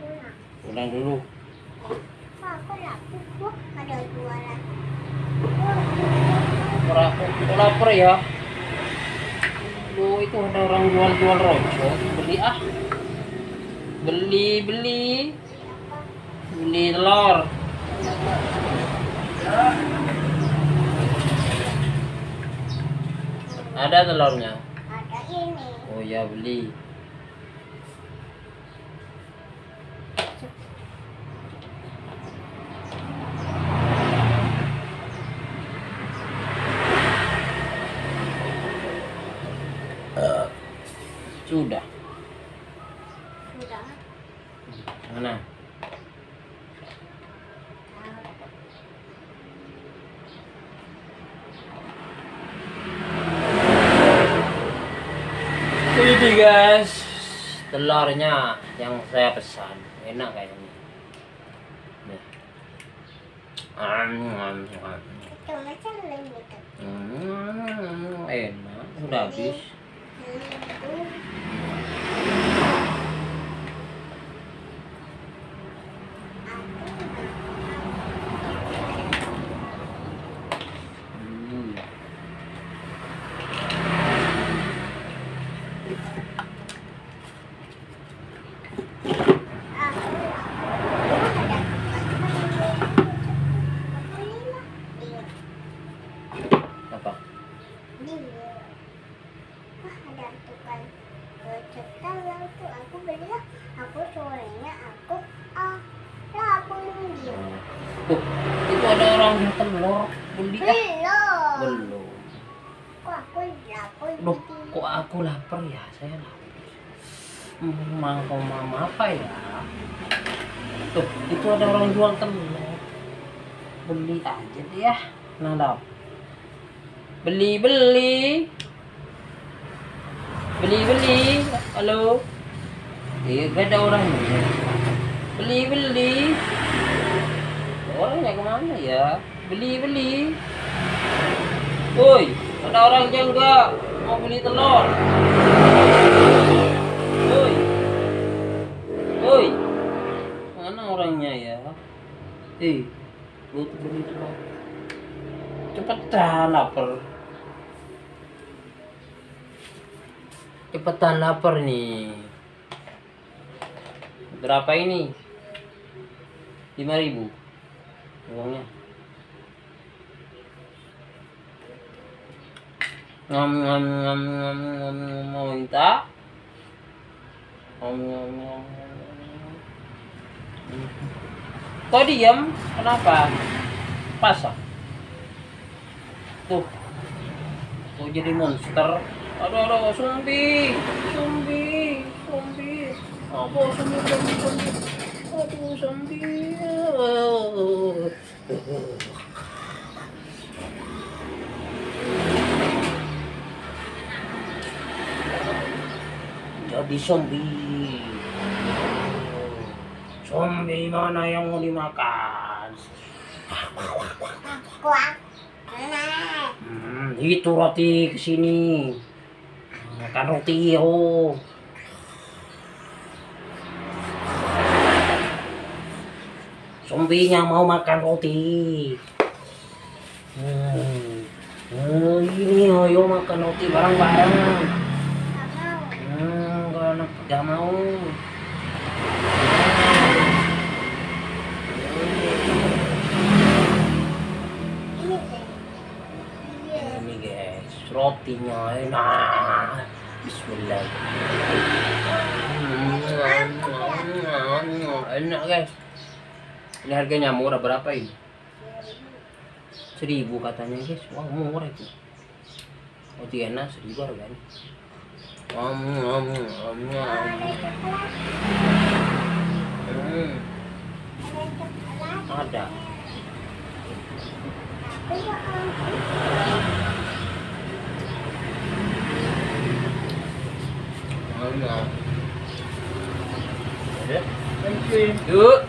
Pulang dulu. Pak, aku lapar tuh ada jualan. Aku lapar ya. Itu ada orang jual rojak. Beli ah. Beli telur. Ada telurnya. Ada ini. Oh ya, beli. Sudah. Sudah. Mana? Ini guys, telurnya yang saya pesan. Enak kayaknya. Nih. Itu macam lembut. Enak. Udah habis. Apa? Ada tukang cetak tuh aku beli lah. Aku sorenya aku aku nunggu. Tuh, itu ada orang yang telur. Beli ah. Belum. Belum. Kok aku lapar? Loh, kok aku lapar ya? Saya lapar. Mau apa ya? Tuh, itu ada orang jual telur. Beli aja deh ya. Nah, dap. Beli. Halo. Gak ada orangnya. Beli. Orangnya kemana ya? Beli. Woi, ada orang enggak mau beli telur? Woi, mana orangnya ya? Lu tuh beli telur. Cepetan lapar nih. Berapa ini? 5.000 uangnya. Ngam mau minta. Kok diam? Kenapa? Pasang. Tuh jadi monster. Aduh, zombie. Apa zombie? Aduh, zombie. Jadi zombie. Zombie mana yang mau dimakan? Itu roti kesini. Makan roti yo. Zombinya mau makan roti. Ini ayo makan roti bareng-bareng. Gak mau. Ini guys, rotinya enak. Bismillah. Enak guys. Ini harganya murah, berapa ini? 1.000 katanya guys. Wah, murah itu. Roti enak 1.000 harganya. Ada. Yuk.